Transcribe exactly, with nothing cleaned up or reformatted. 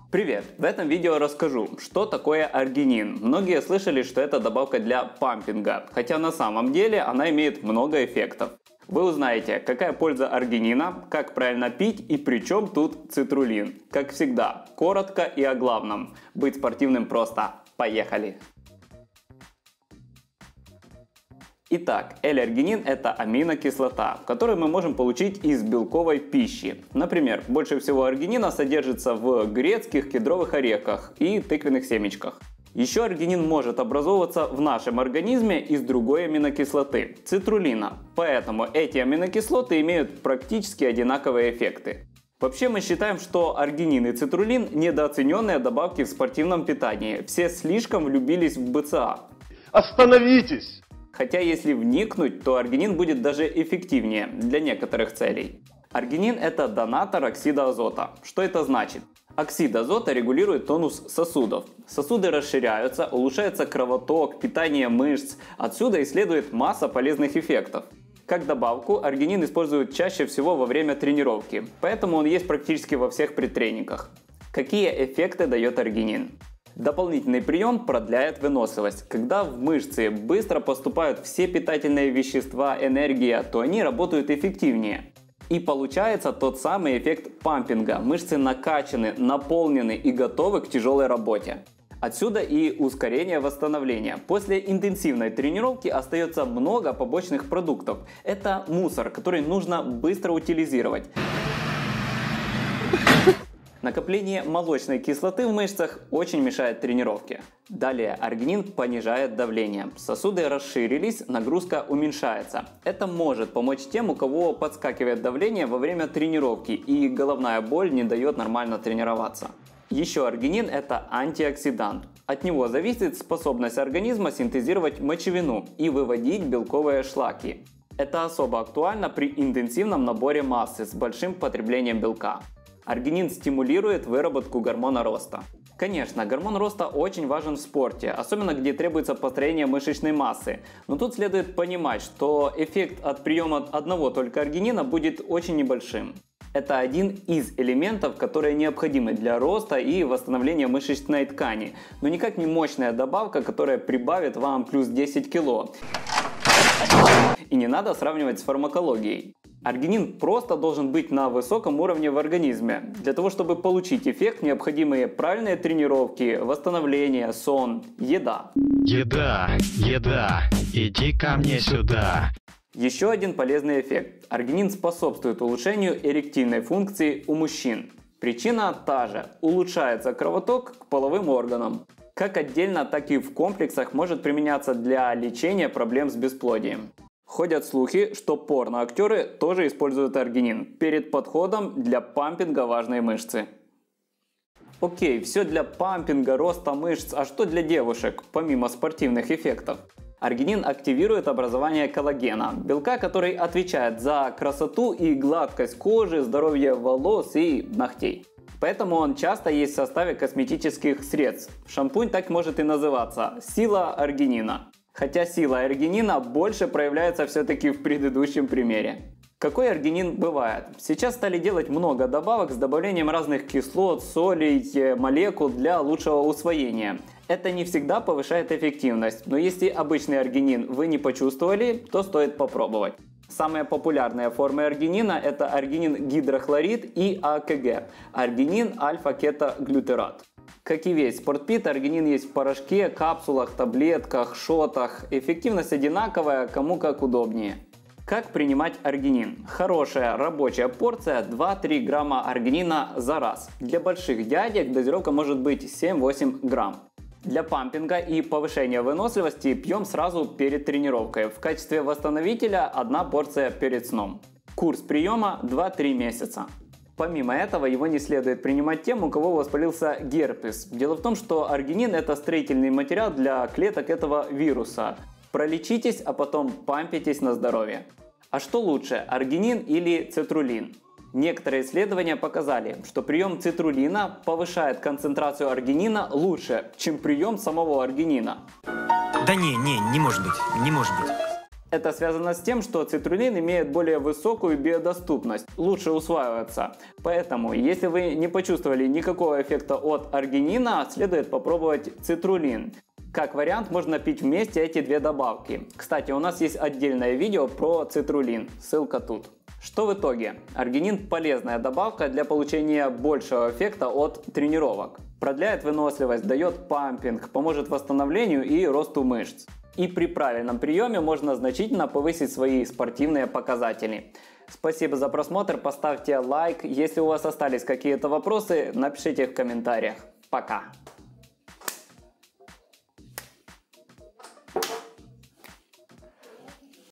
Привет! В этом видео расскажу, что такое аргинин. Многие слышали, что это добавка для пампинга, хотя на самом деле она имеет много эффектов. Вы узнаете, какая польза аргинина, как правильно пить и при чем тут цитрулин. Как всегда, коротко и о главном. Быть спортивным просто. Поехали! Итак, L-аргинин – это аминокислота, которую мы можем получить из белковой пищи. Например, больше всего аргинина содержится в грецких, кедровых орехах и тыквенных семечках. Еще аргинин может образовываться в нашем организме из другой аминокислоты – цитрулина. Поэтому эти аминокислоты имеют практически одинаковые эффекты. Вообще мы считаем, что аргинин и цитрулин – недооцененные добавки в спортивном питании. Все слишком влюбились в бэ цэ а. Остановитесь! Хотя если вникнуть, то аргинин будет даже эффективнее для некоторых целей. Аргинин – это донатор оксида азота. Что это значит? Оксид азота регулирует тонус сосудов. Сосуды расширяются, улучшается кровоток, питание мышц. Отсюда и следует масса полезных эффектов. Как добавку аргинин используют чаще всего во время тренировки, поэтому он есть практически во всех предтренингах. Какие эффекты дает аргинин? Дополнительный прием продляет выносливость. Когда в мышцы быстро поступают все питательные вещества, энергия, то они работают эффективнее. И получается тот самый эффект пампинга. Мышцы накачаны, наполнены и готовы к тяжелой работе. Отсюда и ускорение восстановления. После интенсивной тренировки остается много побочных продуктов. Это мусор, который нужно быстро утилизировать. Накопление молочной кислоты в мышцах очень мешает тренировке. Далее аргинин понижает давление. Сосуды расширились, нагрузка уменьшается. Это может помочь тем, у кого подскакивает давление во время тренировки и головная боль не дает нормально тренироваться. Еще аргинин – это антиоксидант. От него зависит способность организма синтезировать мочевину и выводить белковые шлаки. Это особо актуально при интенсивном наборе массы с большим потреблением белка. Аргинин стимулирует выработку гормона роста. Конечно, гормон роста очень важен в спорте, особенно где требуется построение мышечной массы. Но тут следует понимать, что эффект от приема одного только аргинина будет очень небольшим. Это один из элементов, которые необходимы для роста и восстановления мышечной ткани, но никак не мощная добавка, которая прибавит вам плюс десять кило. И не надо сравнивать с фармакологией. Аргинин просто должен быть на высоком уровне в организме. Для того, чтобы получить эффект, необходимы правильные тренировки, восстановление, сон, еда. Еда, еда, иди ко мне сюда. Еще один полезный эффект. Аргинин способствует улучшению эректильной функции у мужчин. Причина та же – улучшается кровоток к половым органам. Как отдельно, так и в комплексах может применяться для лечения проблем с бесплодием. Ходят слухи, что порноактеры тоже используют аргинин перед подходом для пампинга важной мышцы. Окей, все для пампинга, роста мышц, а что для девушек, помимо спортивных эффектов? Аргинин активирует образование коллагена, белка, который отвечает за красоту и гладкость кожи, здоровье волос и ногтей. Поэтому он часто есть в составе косметических средств. Шампунь так может и называться – сила аргинина. Хотя сила аргинина больше проявляется все-таки в предыдущем примере. Какой аргинин бывает? Сейчас стали делать много добавок с добавлением разных кислот, солей, молекул для лучшего усвоения. Это не всегда повышает эффективность, но если обычный аргинин вы не почувствовали, то стоит попробовать. Самые популярные формы аргинина – это аргинин гидрохлорид и а ка гэ – аргинин альфа-кетоглютерат. Как и весь спортпит, аргинин есть в порошке, капсулах, таблетках, шотах. Эффективность одинаковая, кому как удобнее. Как принимать аргинин? Хорошая рабочая порция два-три грамма аргинина за раз. Для больших дядек дозировка может быть семь-восемь грамм. Для пампинга и повышения выносливости пьем сразу перед тренировкой. В качестве восстановителя одна порция перед сном. Курс приема два-три месяца. Помимо этого, его не следует принимать тем, у кого воспалился герпес. Дело в том, что аргинин – это строительный материал для клеток этого вируса. Пролечитесь, а потом пампитесь на здоровье. А что лучше, аргинин или цитрулин? Некоторые исследования показали, что прием цитрулина повышает концентрацию аргинина лучше, чем прием самого аргинина. Да не, не, не может быть, не может быть. Это связано с тем, что цитрулин имеет более высокую биодоступность, лучше усваивается. Поэтому, если вы не почувствовали никакого эффекта от аргинина, следует попробовать цитрулин. Как вариант, можно пить вместе эти две добавки. Кстати, у нас есть отдельное видео про цитрулин, ссылка тут. Что в итоге? Аргинин – полезная добавка для получения большего эффекта от тренировок. Продляет выносливость, дает пампинг, поможет восстановлению и росту мышц. И при правильном приеме можно значительно повысить свои спортивные показатели. Спасибо за просмотр, поставьте лайк. Если у вас остались какие-то вопросы, напишите их в комментариях. Пока!